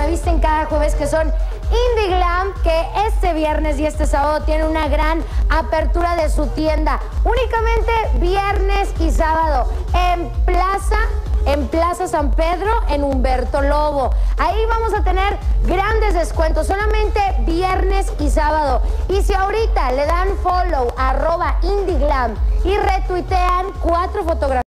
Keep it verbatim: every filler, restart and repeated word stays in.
me visten cada jueves, que son Indie Glam, que este viernes y este sábado tiene una gran apertura de su tienda. Únicamente viernes y sábado en Plaza, en Plaza San Pedro, en Humberto Lobo. Ahí vamos a tener grandes descuentos, solamente viernes y sábado. Y si ahorita le dan follow, arroba Indie Glam, y retuitean cuatro fotografías